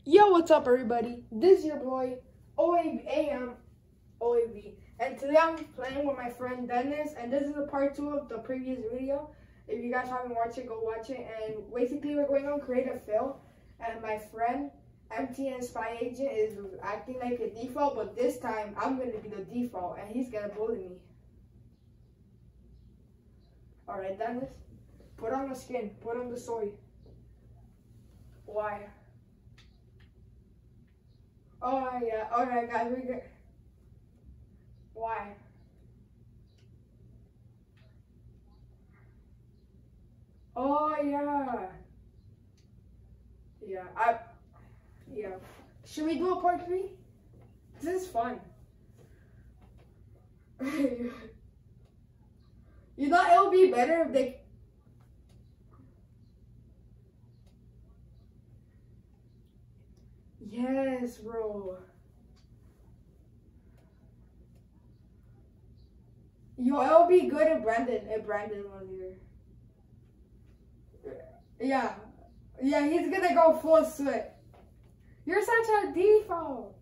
Yo, what's up, everybody? This is your boy, OAB, and today I'm playing with my friend Dennis, and this is a part 2 of the previous video. If you guys haven't watched it, go watch it. And basically, we're going on Creative Fail, and my friend, MTN Spy Agent, is acting like a default, but this time, I'm going to be the default, and he's going to bully me. Alright, Dennis, put on the skin, put on the soy. Why? Oh yeah, alright guys, we good. Why? Oh yeah. Yeah. Should we do a part 3? This is fun. You thought it would be better if they... Yes, bro. Yo, it'll be good if Brandon was here. Yeah, he's gonna go full sweat. You're such a default.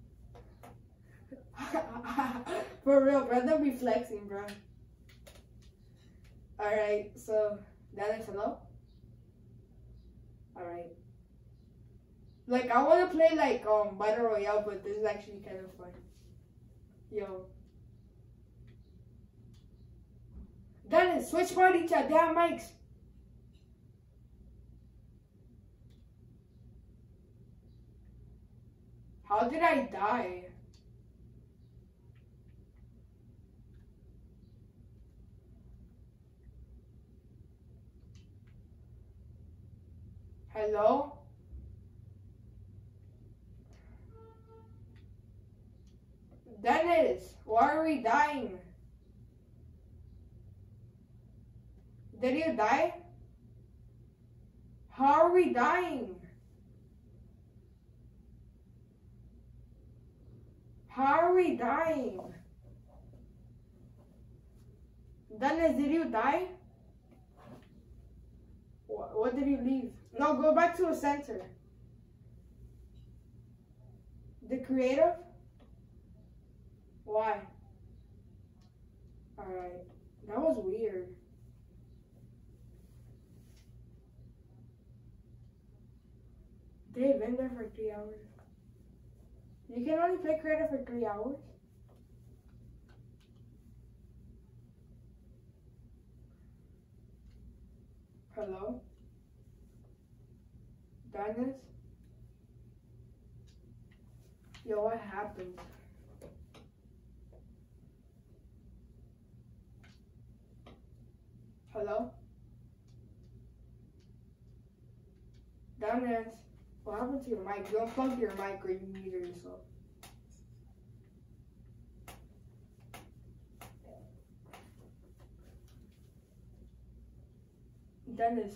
For real, Brandon be flexing, bro. Alright, so Dennis, hello? Alright. Like, I want to play, like, Battle Royale, but this is actually kind of fun. Yo. Dennis, switch party chat, damn mics. How did I die? Hello? Dennis, why are we dying? Did you die? How are we dying? How are we dying? Dennis, did you die? What did you leave? No, go back to the center. The creative? Why? Alright. That was weird. They've been there for 3 hours. You can only play creative for 3 hours? Hello? Dennis? Yo, what happened? Hello? Dennis, what happened to your mic? You unplugged your mic or you muted yourself. Dennis.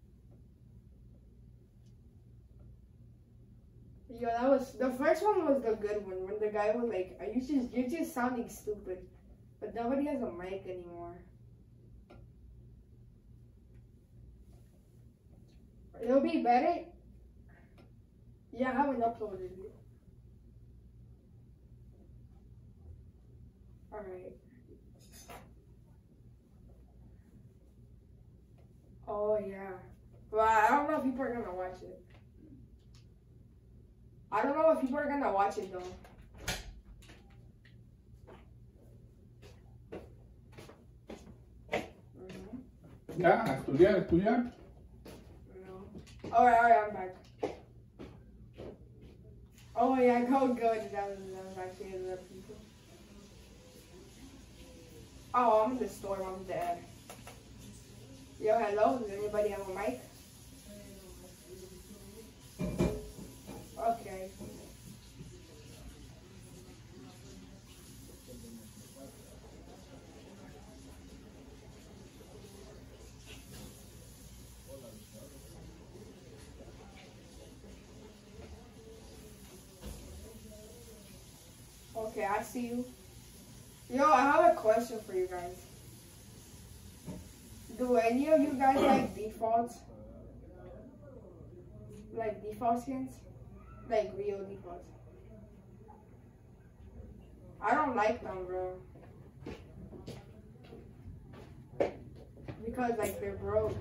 Yo, that was, the first one was the good one, when the guy was like, you're just sounding stupid. But nobody has a mic anymore. It'll be better. Yeah, I haven't uploaded it. Alright. Oh yeah. Well, I don't know if people are gonna watch it. I don't know if people are gonna watch it though. Ya, estudiar. Alright, I'm back. Oh yeah, go good. That was actually the people. Oh, I'm in the storm, I'm dead. Yo, hello, does anybody have a mic? Okay. Okay, I see you. Yo, I have a question for you guys. Do any of you guys like defaults? Like default skins? Like real defaults. I don't like them, bro. Because like they're broke.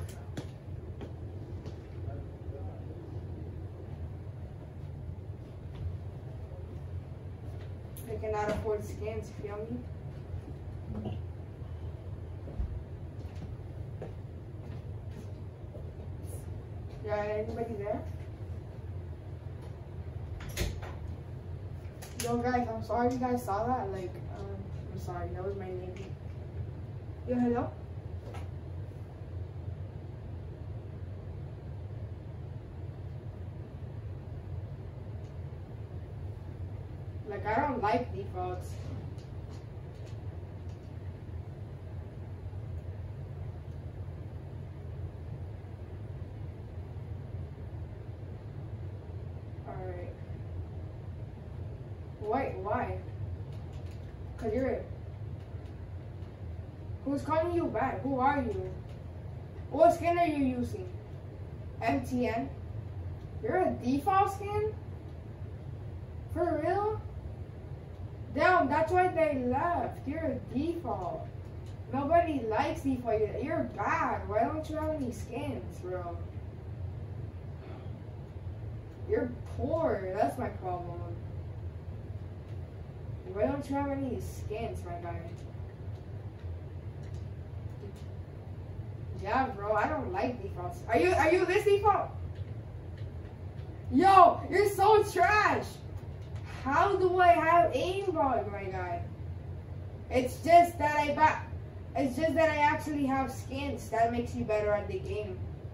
They cannot afford skins, feel me? Yeah, anybody there? Yo guys, I'm sorry you guys saw that. Like, I'm sorry, that was my name. Yo, hello? Like, I don't like defaults. Alright. Wait, why? Cause you're... Who's calling you back? Who are you? What skin are you using? MTN? You're a default skin? For real? Damn, that's why they left. You're a default. Nobody likes default. You're bad. Why don't you have any skins, bro? You're poor. That's my problem. Why don't you have any skins, my guy? Yeah, bro. I don't like defaults. Are you this default? Yo, you're so trash. How do I have aimbot, my guy? It's just that I actually have skins. That makes you better at the game.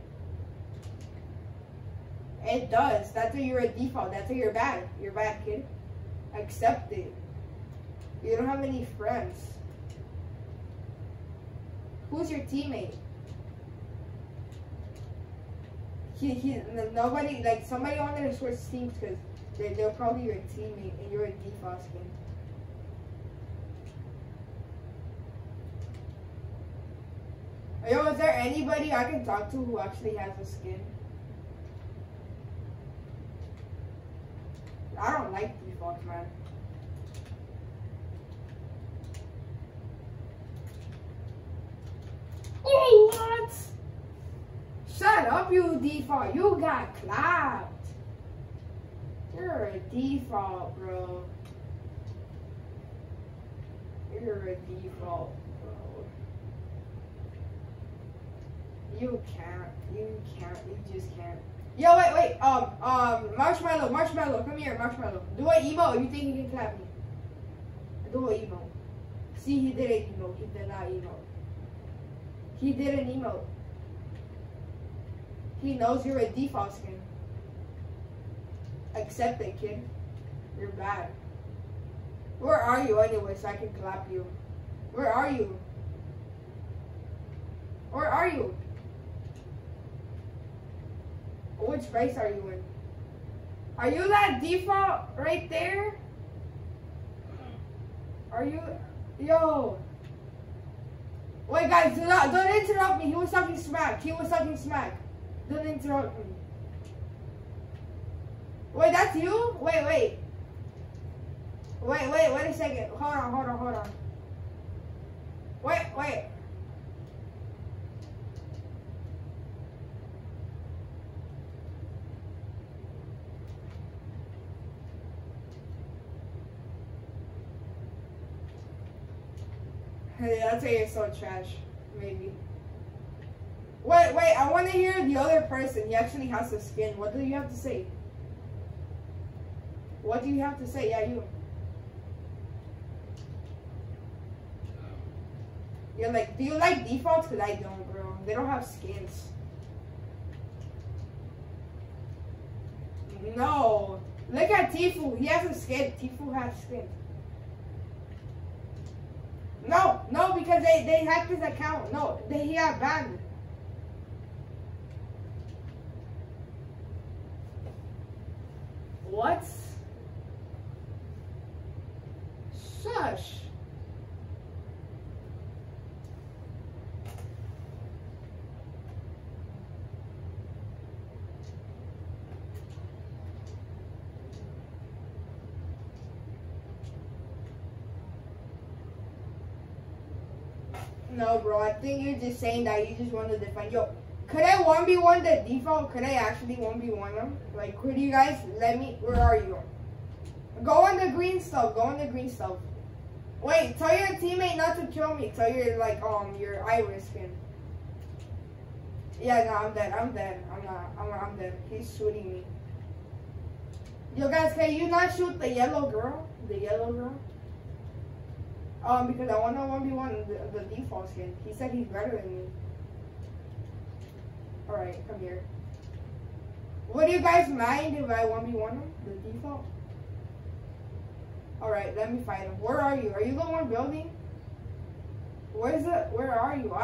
It does. That's why you're a default. That's why you're bad. You're bad, kid. Accept it. You don't have any friends. Who's your teammate? Nobody, like, somebody wanted to switch teams because they're probably your teammate and you're a default skin. Yo, is there anybody I can talk to who actually has a skin? I don't like defaults, man. Oh, what? Shut up, you default. You got clapped. You're a default, bro. You're a default, bro. You can't. You just can't. Yo, wait. Marshmallow, come here, Marshmallow. Do an emo. You think you can clap me? Do an emo. See, he did an emo. He did not emo. He did an emo. He knows you're a default skin. Accept it, kid. You're bad. Where are you anyway so I can clap you? Where are you? Where are you? Which race are you in? Are you that default right there? Are you? Yo. Wait, guys, don't interrupt me. He was talking smack. Don't interrupt me. Wait, that's you? Wait a second. Hold on. Wait. Hey, that's why you're so trash. Maybe. Wait, I want to hear the other person. He actually has a skin. What do you have to say? What do you have to say? Yeah, you. You're like, do you like defaults? Because I don't, bro. They don't have skins. No. Look at Tfue. He has a skin. Tfue has skin. No, because they hacked his account. No, he got banned. What? Shush. No, bro. I think you're just saying that you just want to defend. Yo, could I 1v1 the default? Could I actually 1v1 them? Like, could you guys let me? Where are you? Go on the green stuff. Go on the green stuff. Wait, tell your teammate not to kill me. Tell your your iris skin. Yeah, no, I'm dead. I'm dead. I'm dead. He's shooting me. Yo, guys, can you not shoot the yellow girl? The yellow girl? Because I want to 1v1 the default skin. He said he's better than me. Alright, come here. Would you guys mind if I 1v1 him? The default? Alright, let me fight him. Where are you? Are you the one building? Where's it? Where are you?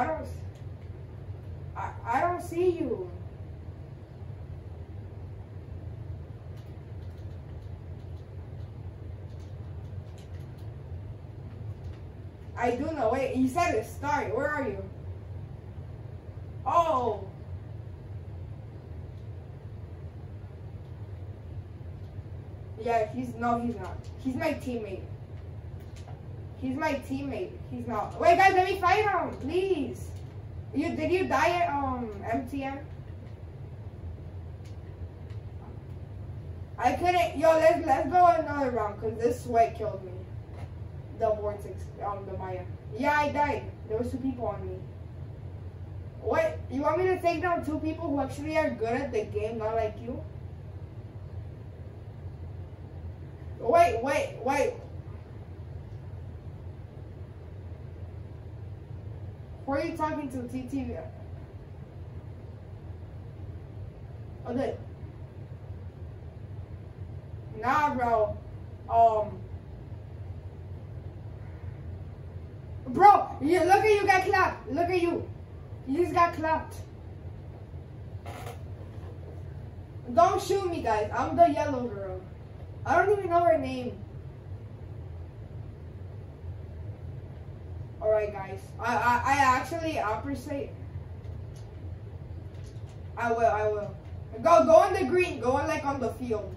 I don't see you. I do know. Wait, you said it start. Where are you? Oh. Yeah, he's not. He's my teammate. He's my teammate. He's not. Wait, guys, let me fight him, please. Did you die at MTM? I couldn't. Yo, let's go another round because this sweat killed me. The vortex, the Maya. Yeah, I died. There was 2 people on me. What? You want me to take down 2 people who actually are good at the game, not like you? Wait. Who are you talking to, TT? Oh, the... Nah, bro. Bro, look at you got clapped. Look at you. You just got clapped. Don't shoot me, guys. I'm the yellow girl. I don't even know her name. Alright, guys. I actually appreciate. I will. Go on the green. Go on on the field.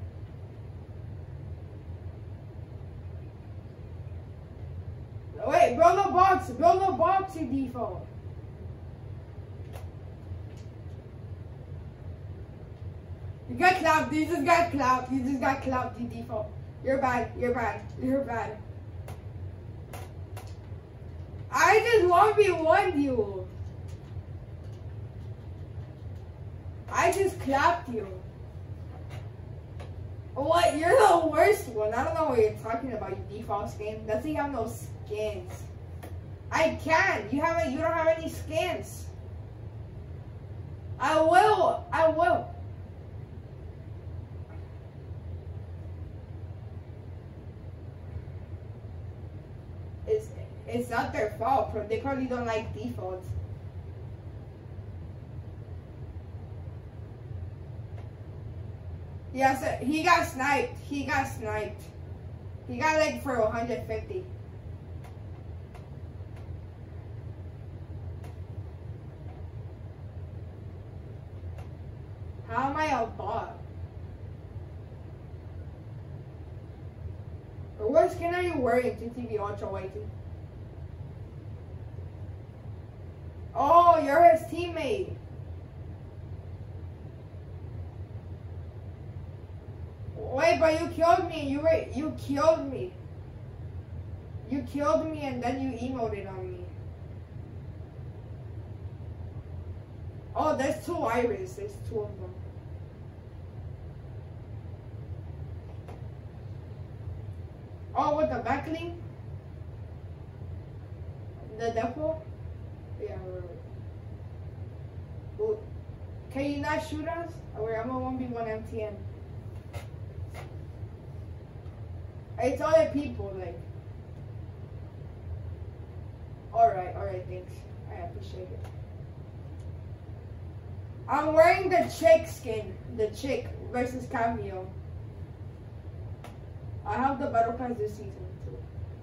Wait, build a box. Build a box, you default. You got clapped. You just got clapped. You just got clapped, you default. You're bad. I just 1v1'd you. I just clapped you. What? You're the worst one. I don't know what you're talking about, you default skin. Doesn't he have no skins? I can. You don't have any skins. I will. It's not their fault. They probably don't like defaults. Yeah, so he got sniped. He got for 150. How am I a bot? What skin are you wearing, TTV Ultra Whitey? Oh, you're his teammate. Wait, but you killed me. You killed me. You killed me and then you emoted on me. Oh, there's 2 iris. There's 2 of them. Oh, with the backlink? The depot? Yeah, right. Can you not shoot us? Or I'm a 1v1 MTN. It's other people, like. Alright, thanks. I appreciate it. I'm wearing the chick skin. The chick versus Cameo. I have the battle pass this season too.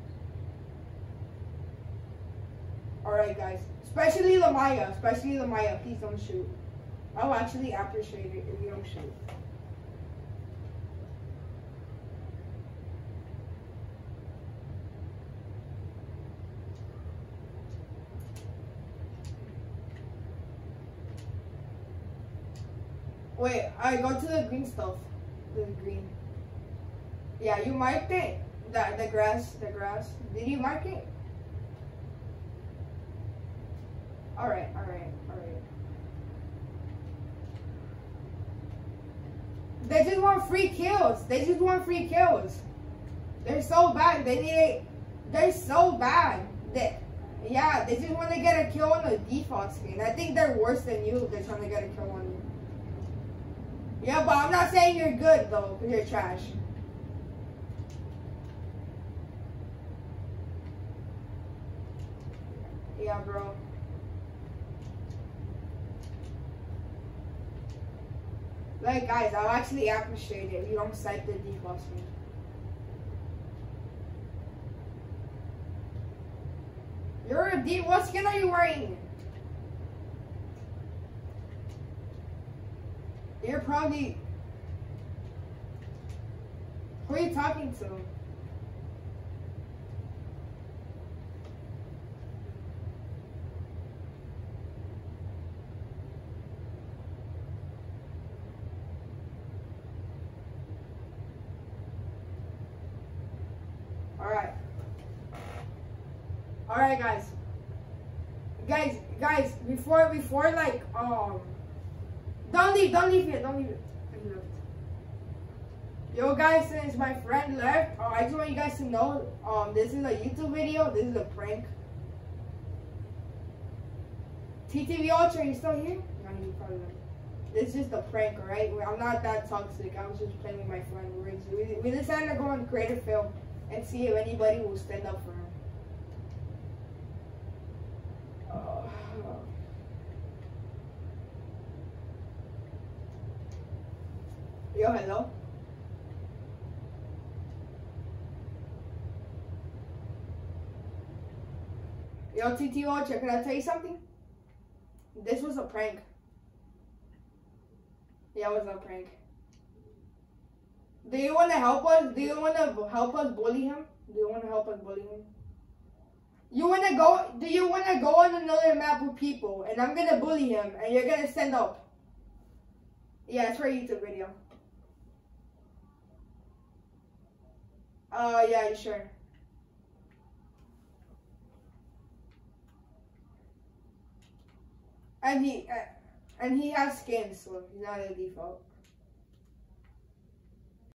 Alright, guys. Especially the Maya. Please don't shoot. I'll actually appreciate it if you don't shoot. Wait, I go to the green stuff. The green. Yeah, you marked it. The grass. Did you mark it? All right. They just want free kills. They're so bad. They're so bad. They just want to get a kill on the default screen. I think they're worse than you if they're trying to get a kill on you. Yeah, but I'm not saying you're good though, because you're trash. Yeah, bro. Like, guys, I'll actually appreciate it if you don't cite the default screen. You're a D. What skin are you wearing? You're probably. Who are you talking to? Alright, guys, before like, don't leave yet. Yo, guys, since my friend left, I just want you guys to know, this is a YouTube video. This is a prank. TTV Ultra, you still here? No, you probably not. This is just a prank, alright? I'm not that toxic. I was just playing with my friend. We decided to go on Creative Film and see if anybody will stand up for him. Yo, hello. Yo, TT Ultra, can I tell you something? This was a prank. Yeah, it was a prank. Do you want to help us? Do you want to help us bully him? Do you want to help us bully him? Do you want to go on another map with people, and I'm gonna bully him, and you're gonna stand up? Yeah, it's for a YouTube video. Yeah, you sure? And he has skins, so he's not a default.